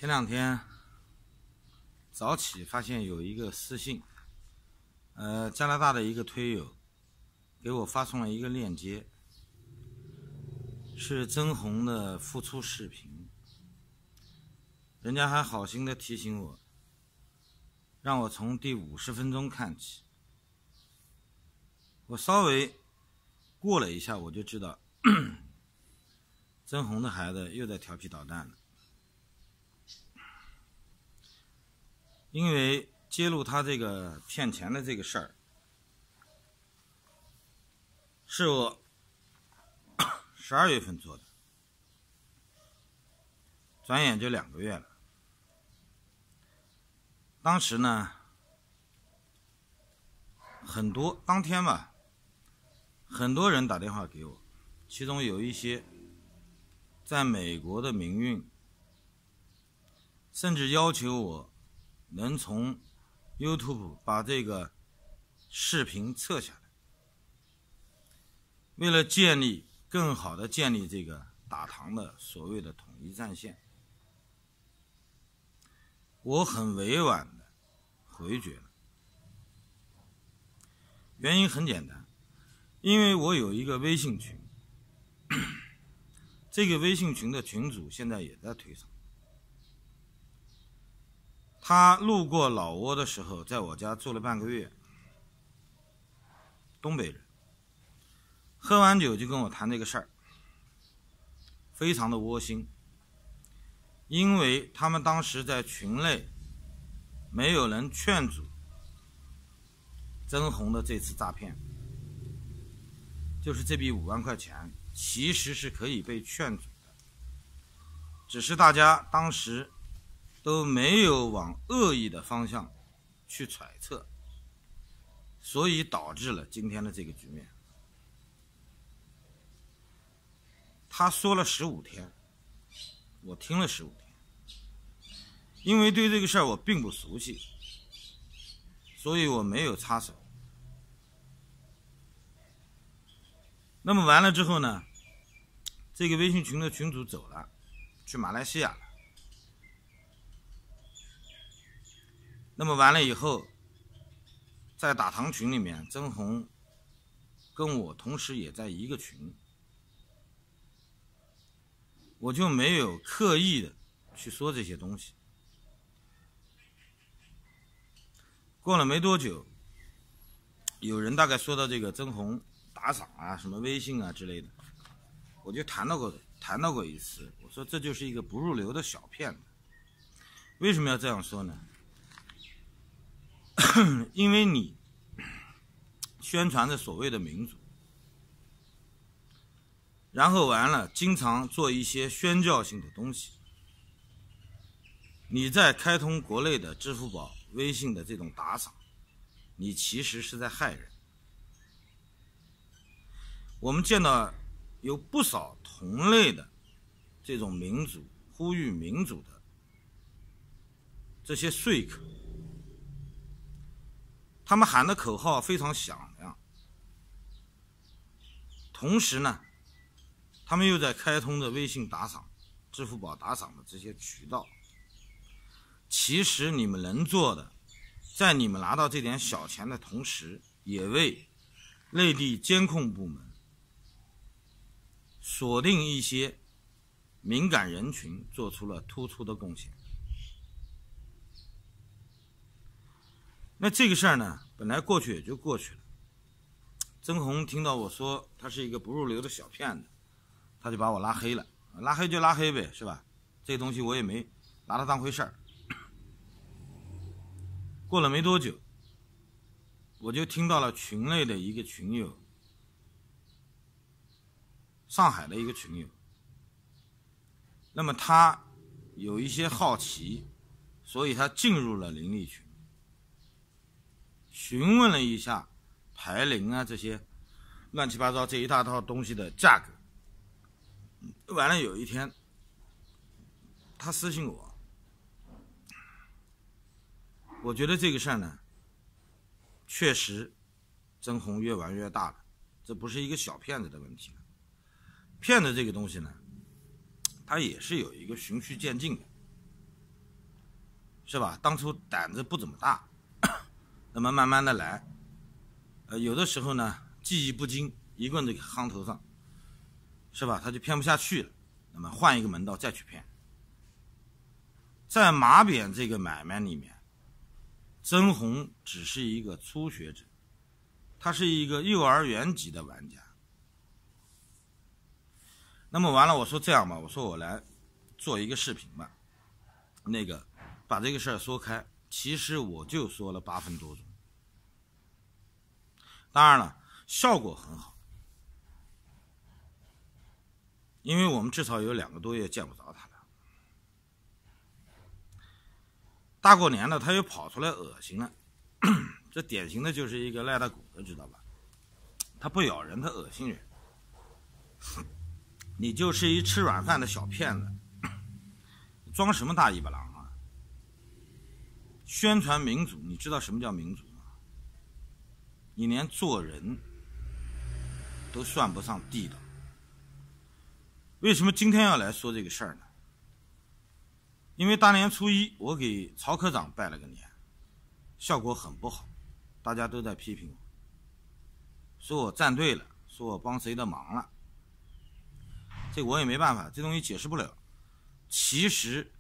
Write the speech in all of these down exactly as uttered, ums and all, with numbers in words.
前两天早起发现有一个私信，呃，加拿大的一个推友给我发送了一个链接，是曾红的复出视频，人家还好心的提醒我，让我从第五十分钟看起。我稍微过了一下，我就知道曾红的孩子又在调皮捣蛋了。因为揭露他这个骗钱的这个事儿，是我十二月份做的，转眼就两个月了。当时呢，很多当天吧，很多人打电话给我，其中有一些在美国的民运，甚至要求我能从 YouTube 把这个视频撤下来，为了建立更好的建立这个打堂的所谓的统一战线，我很委婉的回绝了。原因很简单，因为我有一个微信群，这个微信群的群主现在也在推上。他路过老挝的时候，在我家住了半个月，东北人，喝完酒就跟我谈这个事儿，非常的窝心，因为他们当时在群内没有人劝阻曾红的这次诈骗，就是这笔五万块钱其实是可以被劝阻的，只是大家当时都没有往恶意的方向去揣测，所以导致了今天的这个局面。他说了十五天，我听了十五天，因为对这个事儿我并不熟悉，所以我没有插手。那么完了之后呢，这个微信群的群主走了，去马来西亚了。那么完了以后，在打堂群里面，曾红跟我同时也在一个群，我就没有刻意的去说这些东西。过了没多久，有人大概说到这个曾红打赏啊、什么微信啊之类的，我就谈到过谈到过一次，我说这就是一个不入流的小骗子。为什么要这样说呢？因为你宣传着所谓的民主，然后完了经常做一些宣教性的东西，你在开通国内的支付宝、微信的这种打赏，你其实是在害人。我们见到有不少同类的这种民主、呼吁民主的这些说客，他们喊的口号非常响亮，同时呢，他们又在开通的微信打赏、支付宝打赏的这些渠道。其实你们能做的，在你们拿到这点小钱的同时，也为内地监控部门锁定一些敏感人群做出了突出的贡献。那这个事儿呢，本来过去也就过去了。曾红听到我说他是一个不入流的小骗子，他就把我拉黑了，拉黑就拉黑呗，是吧？这个东西我也没拿他当回事儿。过了没多久，我就听到了群内的一个群友，上海的一个群友，那么他有一些好奇，所以他进入了邻里群，询问了一下牌龄啊这些乱七八糟这一大套东西的价格。完了有一天他私信我，我觉得这个事儿呢，确实曾红越玩越大了，这不是一个小骗子的问题了。骗子这个东西呢，它也是有一个循序渐进的。 是吧？当初胆子不怎么大，那么慢慢的来，呃，有的时候呢技艺不精，一棍子给夯头上，是吧？他就骗不下去了，那么换一个门道再去骗。在马扁这个买卖里面，曾红只是一个初学者，他是一个幼儿园级的玩家。那么完了，我说这样吧，我说我来做一个视频吧，那个把这个事儿说开。其实我就说了八分多钟，当然了，效果很好，因为我们至少有两个多月见不着他了。大过年的他又跑出来恶心了，这典型的就是一个赖大骨的，知道吧？他不咬人，他恶心人。你就是一吃软饭的小骗子，装什么大尾巴狼啊？宣传民主，你知道什么叫民主吗？你连做人都算不上地道。为什么今天要来说这个事儿呢？因为大年初一我给曹科长拜了个年，效果很不好，大家都在批评我，说我站队了，说我帮谁的忙了。这我也没办法，这东西解释不了。其实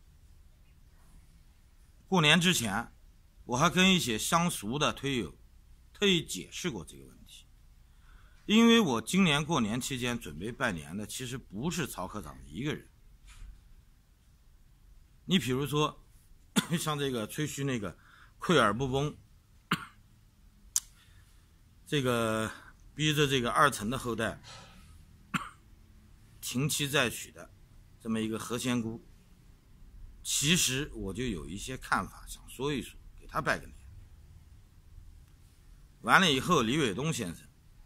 过年之前我还跟一些相熟的推友特意解释过这个问题，因为我今年过年期间准备拜年的其实不是曹科长一个人。你比如说像这个吹嘘那个溃耳不崩，这个逼着这个二层的后代停妻再娶的这么一个何仙姑，其实我就有一些看法想说一说，给他拜个年。完了以后，李伟东先生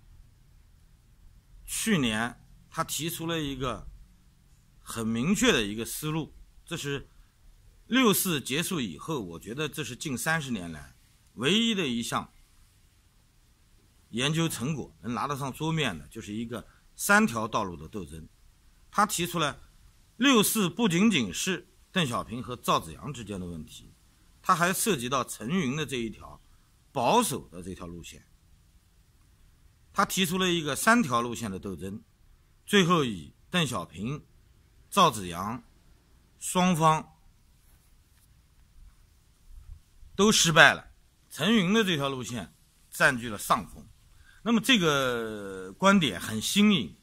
去年他提出了一个很明确的一个思路，这是六四结束以后，我觉得这是近三十年来唯一的一项研究成果能拿得上桌面的，就是一个三条道路的斗争。他提出了六四不仅仅是邓小平和赵紫阳之间的问题，他还涉及到陈云的这一条保守的这条路线。他提出了一个三条路线的斗争，最后以邓小平、赵紫阳双方都失败了，陈云的这条路线占据了上风。那么这个观点很新颖，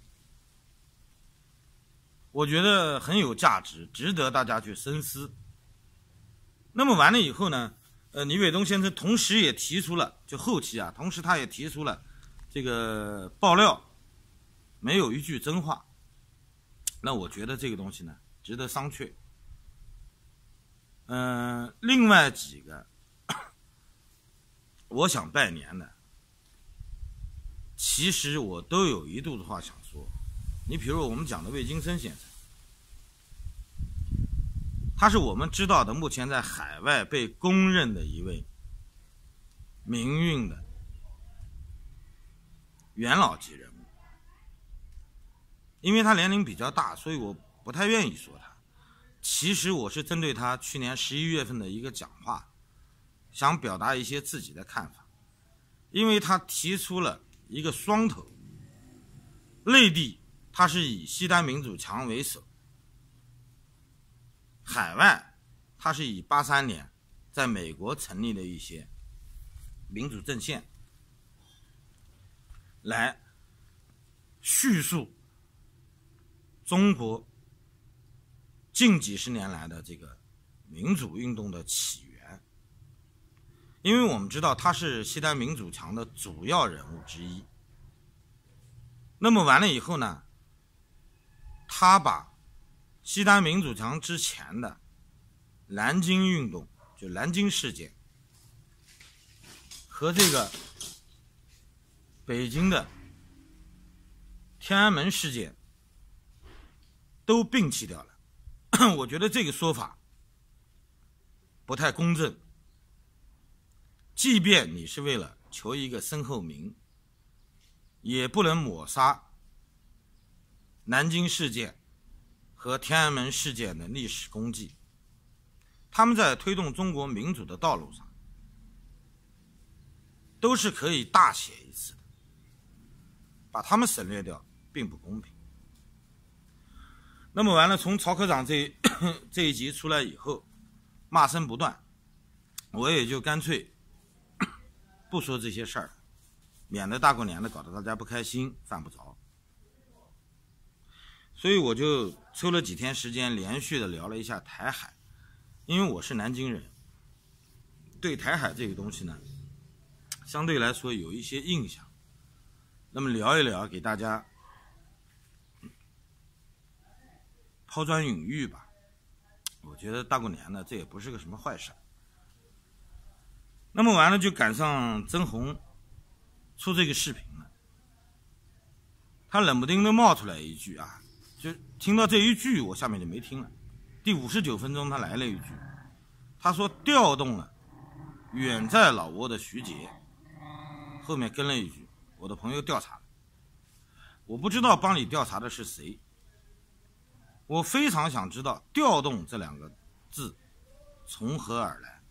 我觉得很有价值，值得大家去深思。那么完了以后呢，呃，李伟东先生同时也提出了，就后期啊，同时他也提出了这个爆料没有一句真话。那我觉得这个东西呢，值得商榷。嗯、呃，另外几个我想拜年的，其实我都有一肚子话想说。你比如我们讲的魏京生先生，他是我们知道的目前在海外被公认的一位民运的元老级人物。因为他年龄比较大，所以我不太愿意说他。其实我是针对他去年十一月份的一个讲话，想表达一些自己的看法。因为他提出了一个双头，内地他是以西单民主强为首，海外他是以八三年在美国成立的一些民主阵线来叙述中国近几十年来的这个民主运动的起源。因为我们知道他是西单民主强的主要人物之一。那么完了以后呢，他把西单民主强之前的南京运动，就南京事件，和这个北京的天安门事件都摒弃掉了。我觉得这个说法不太公正。即便你是为了求一个身后名，也不能抹杀南京事件和天安门事件的历史功绩。 他们在推动中国民主的道路上，都是可以大写一次的，把他们省略掉并不公平。那么完了，从曹科长这一这一集出来以后，骂声不断，我也就干脆不说这些事儿，免得大过年的搞得大家不开心，犯不着。所以我就抽了几天时间，连续的聊了一下台海，因为我是南京人，对台海这个东西呢，相对来说有一些印象。那么聊一聊，给大家抛砖引玉吧。我觉得大过年的，这也不是个什么坏事。那么完了，就赶上曾红出这个视频了，他冷不丁的冒出来一句啊，就听到这一句，我下面就没听了。第五十九分钟，他来了一句，他说调动了远在老挝的徐杰，后面跟了一句，我的朋友调查了。我不知道帮你调查的是谁，我非常想知道调动这两个字从何而来。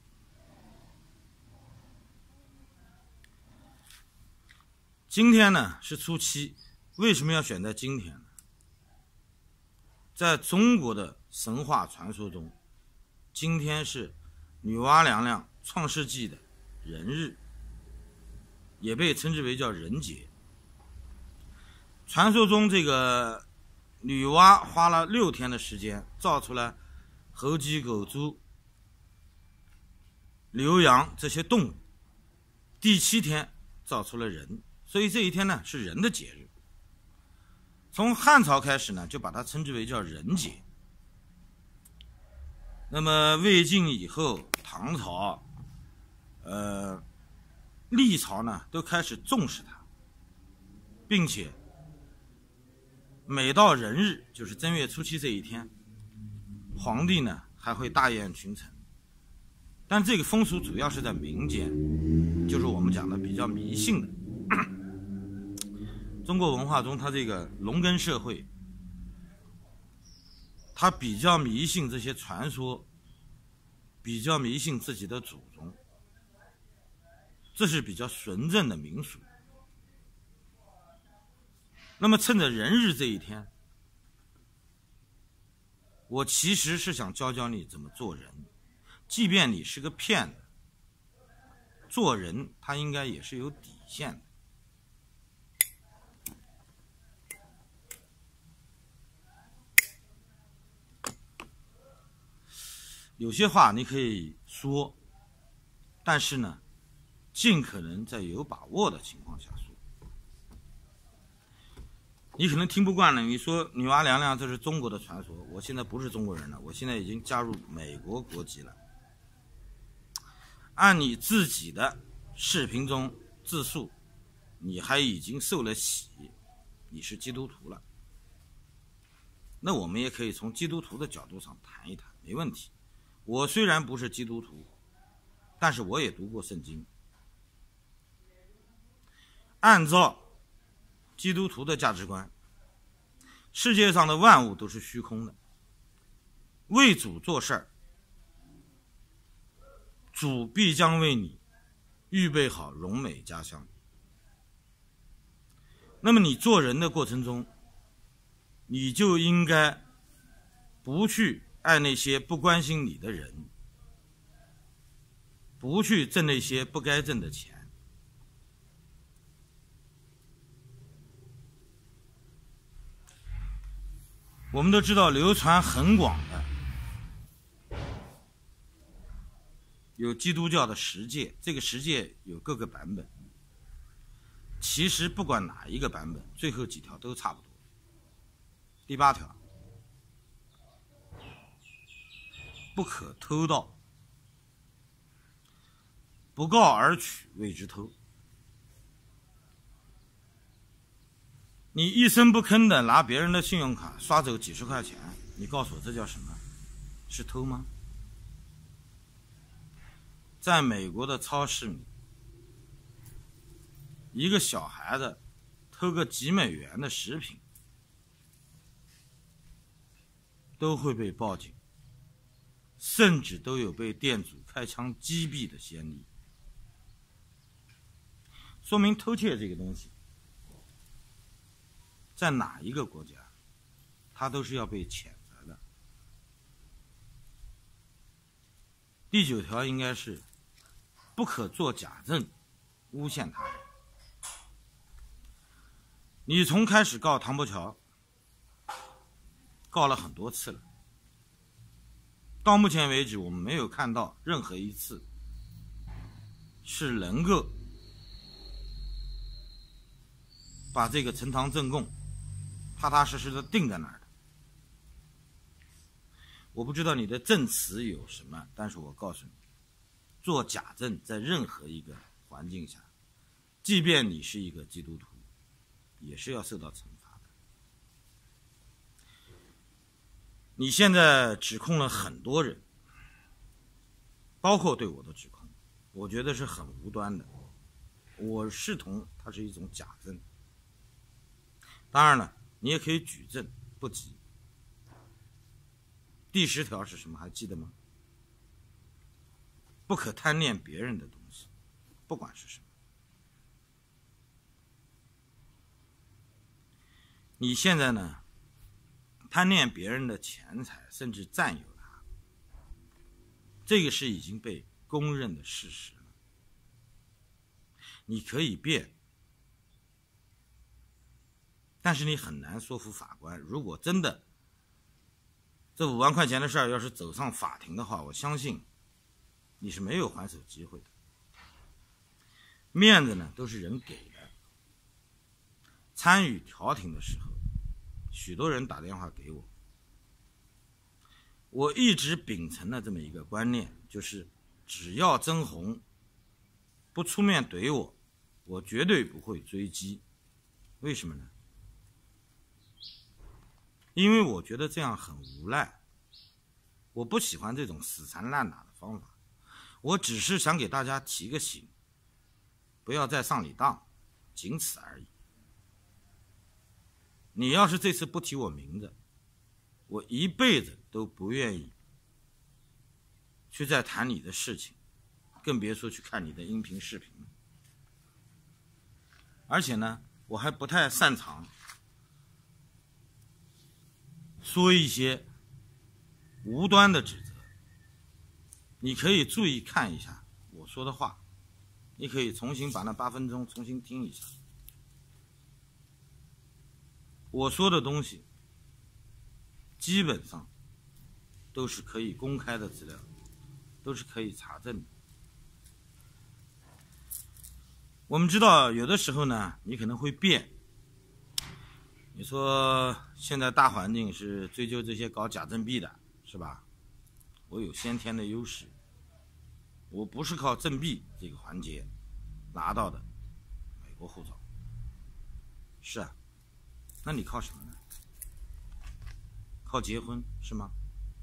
今天呢是初七，为什么要选在今天呢？在中国的神话传说中，今天是女娲娘娘创世纪的人日，也被称之为叫人节。传说中这个女娲花了六天的时间造出了猴鸡狗猪牛羊这些动物，第七天造出了人，所以这一天呢是人的节日。从汉朝开始呢，就把它称之为叫人节。那么魏晋以后，唐朝、呃、历朝呢，都开始重视它，并且每到人日，就是正月初七这一天，皇帝呢还会大宴群臣。但这个风俗主要是在民间，就是我们讲的比较迷信的。中国文化中，它这个农耕社会，它比较迷信这些传说，比较迷信自己的祖宗，这是比较纯正的民俗。那么趁着人日这一天，我其实是想教教你怎么做人，即便你是个骗子，做人他应该也是有底线的。有些话你可以说，但是呢，尽可能在有把握的情况下说。你可能听不惯了，你说女娲娘娘这是中国的传说，我现在不是中国人了，我现在已经加入美国国籍了。按你自己的视频中自述，你还已经受了洗，你是基督徒了。那我们也可以从基督徒的角度上谈一谈，没问题。我虽然不是基督徒，但是我也读过圣经。按照基督徒的价值观，世界上的万物都是虚空的，为主做事儿，主必将为你预备好荣美家乡。那么你做人的过程中，你就应该不去爱那些不关心你的人，不去挣那些不该挣的钱。我们都知道流传很广的有基督教的十诫，这个十诫有各个版本，其实不管哪一个版本，最后几条都差不多。第八条，不可偷盗，不告而取谓之偷。你一声不吭的拿别人的信用卡刷走几十块钱，你告诉我这叫什么？是偷吗？在美国的超市里，一个小孩子偷个几美元的食品都会被报警。 甚至都有被店主开枪击毙的先例，说明偷窃这个东西在哪一个国家它都是要被谴责的。第九条应该是不可作假证诬陷他人。你从开始告唐伯乔告了很多次了，到目前为止我们没有看到任何一次是能够把这个呈堂证供踏踏实实的定在那儿的。我不知道你的证词有什么，但是我告诉你，做假证在任何一个环境下，即便你是一个基督徒，也是要受到惩罚的。你现在指控了很多人，包括对我的指控，我觉得是很无端的，我视同它是一种假证。当然了，你也可以举证，不急。第十条是什么？还记得吗？不可贪恋别人的东西，不管是什么。你现在呢，贪恋别人的钱财，甚至占有它，这个是已经被公认的事实了。你可以辩，但是你很难说服法官。如果真的这五万块钱的事儿要是走上法庭的话，我相信你是没有还手机会的。面子呢都是人给的。参与调停的时候，许多人打电话给我，我一直秉承了这么一个观念，就是只要曾红不出面怼我，我绝对不会追击。为什么呢？因为我觉得这样很无赖，我不喜欢这种死缠烂打的方法，我只是想给大家提个醒，不要再上你当，仅此而已。你要是这次不提我名字，我一辈子都不愿意去再谈你的事情，更别说去看你的音频视频了。而且呢，我还不太擅长说一些无端的指责。你可以注意看一下我说的话，你可以重新把那八分钟重新听一下。我说的东西基本上都是可以公开的资料，都是可以查证的。我们知道有的时候呢，你可能会变。你说现在大环境是追究这些搞假证币的，是吧？我有先天的优势，我不是靠证币这个环节拿到的美国护照。是啊，那你靠什么呢？靠结婚是吗？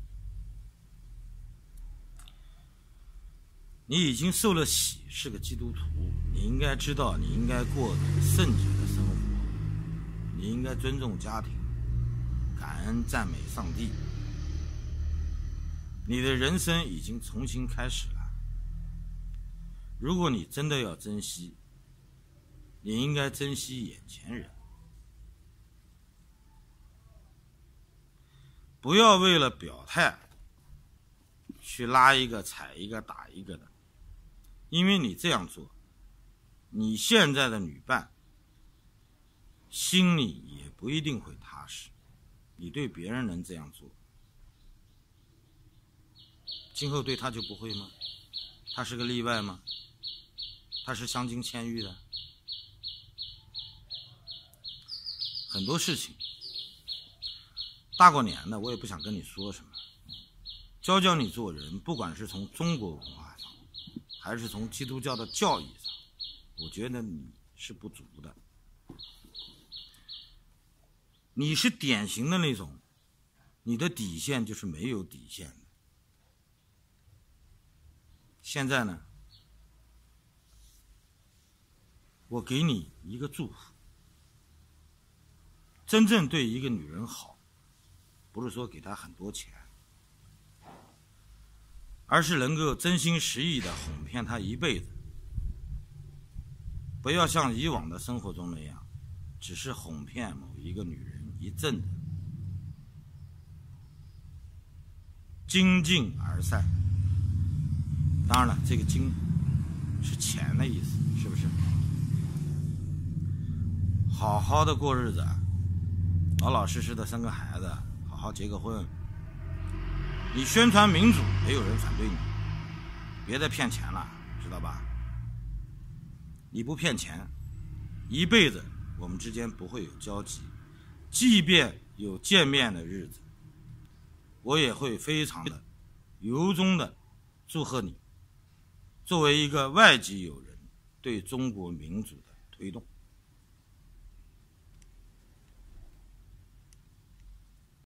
你已经受了洗，是个基督徒，你应该知道你应该过圣洁的生活，你应该尊重家庭，感恩赞美上帝。你的人生已经重新开始了。如果你真的要珍惜，你应该珍惜眼前人，不要为了表态去拉一个踩一个打一个的。因为你这样做，你现在的女伴心里也不一定会踏实。你对别人能这样做，今后对他就不会吗？他是个例外吗？他是相经千遇的。很多事情大过年的，我也不想跟你说什么，教教你做人，不管是从中国文化上还是从基督教的教义上，我觉得你是不足的。你是典型的那种，你的底线就是没有底线的。现在呢，我给你一个祝福，真正对一个女人好，不是说给她很多钱， 而是能够真心实意的哄骗他一辈子。不要像以往的生活中那样，只是哄骗某一个女人一阵子，精尽而散。当然了，这个精是钱的意思，是不是？好好的过日子，老老实实的生个孩子，好好结个婚。你宣传民主，没有人反对你，别再骗钱了，知道吧？你不骗钱，一辈子我们之间不会有交集，即便有见面的日子，我也会非常的由衷的祝贺你，作为一个外籍友人对中国民主的推动。